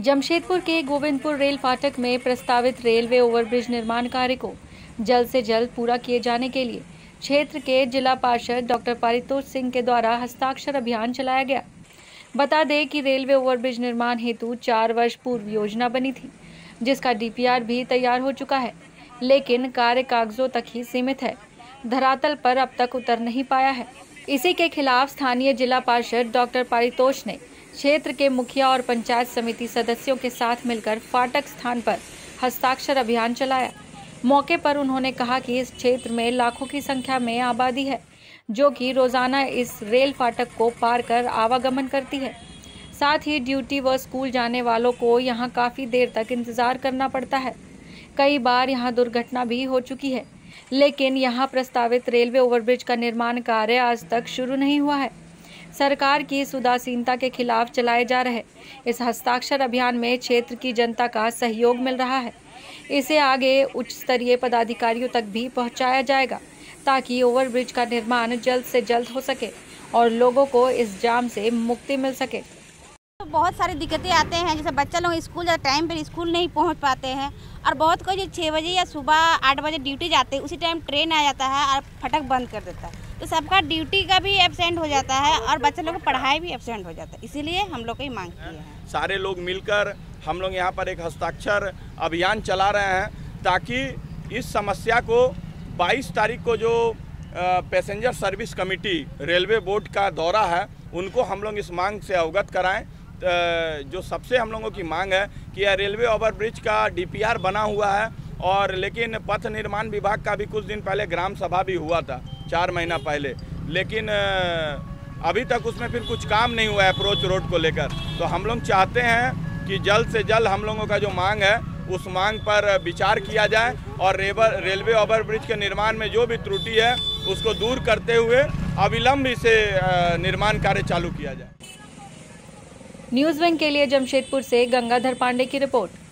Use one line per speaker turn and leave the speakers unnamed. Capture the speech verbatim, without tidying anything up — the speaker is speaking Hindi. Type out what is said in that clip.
जमशेदपुर के गोविंदपुर रेल फाटक में प्रस्तावित रेलवे ओवरब्रिज निर्माण कार्य को जल्द से जल्द पूरा किए जाने के लिए क्षेत्र के जिला पार्षद डॉक्टर पारितोष सिंह के द्वारा हस्ताक्षर अभियान चलाया गया। बता दें कि रेलवे ओवरब्रिज निर्माण हेतु चार वर्ष पूर्व योजना बनी थी, जिसका डीपीआर भी तैयार हो चुका है, लेकिन कार्य कागजों तक ही सीमित है, धरातल पर अब तक उतर नहीं पाया है। इसी के खिलाफ स्थानीय जिला पार्षद डॉक्टर पारितोष ने क्षेत्र के मुखिया और पंचायत समिति सदस्यों के साथ मिलकर फाटक स्थान पर हस्ताक्षर अभियान चलाया। मौके पर उन्होंने कहा कि इस क्षेत्र में लाखों की संख्या में आबादी है, जो कि रोजाना इस रेल फाटक को पार कर आवागमन करती है। साथ ही ड्यूटी व स्कूल जाने वालों को यहां काफी देर तक इंतजार करना पड़ता है। कई बार यहां दुर्घटना भी हो चुकी है, लेकिन यहां प्रस्तावित रेलवे ओवरब्रिज का निर्माण कार्य आज तक शुरू नहीं हुआ है। सरकार की इस उदासीनता के खिलाफ चलाए जा रहे इस हस्ताक्षर अभियान में क्षेत्र की जनता का सहयोग मिल रहा है। इसे आगे उच्च स्तरीय पदाधिकारियों तक भी पहुंचाया जाएगा, ताकि ओवरब्रिज का निर्माण जल्द से जल्द हो सके और लोगों को इस जाम से मुक्ति मिल सके।
तो बहुत सारी दिक्कतें आते हैं, जैसे बच्चा लोग स्कूल जाते टाइम पर स्कूल नहीं पहुंच पाते हैं, और बहुत कोई जो छः बजे या सुबह आठ बजे ड्यूटी जाते हैं, उसी टाइम ट्रेन आ जाता है और फटक बंद कर देता है, तो सबका ड्यूटी का भी एब्सेंट हो जाता है और बच्चे लोग को पढ़ाई भी एब्सेंट हो जाता है। इसीलिए हम लोग को ये मांग की है।
सारे लोग मिलकर हम लोग यहाँ पर एक हस्ताक्षर अभियान चला रहे हैं, ताकि इस समस्या को बाईस तारीख को जो passenger service committee railway board का दौरा है, उनको हम लोग इस मांग से अवगत कराएं। जो सबसे हम लोगों की मांग है कि यह रेलवे ओवरब्रिज का डीपीआर बना हुआ है, और लेकिन पथ निर्माण विभाग का भी कुछ दिन पहले ग्राम सभा भी हुआ था, चार महीना पहले, लेकिन अभी तक उसमें फिर कुछ काम नहीं हुआ है अप्रोच रोड को लेकर। तो हम लोग चाहते हैं कि जल्द से जल्द हम लोगों का जो मांग है उस मांग पर विचार किया जाए, और रेलवे ओवरब्रिज के निर्माण में जो भी त्रुटि है उसको दूर करते हुए अविलंब इसे निर्माण कार्य चालू किया जाए।
न्यूज़ विंग के लिए जमशेदपुर से गंगाधर पांडे की रिपोर्ट।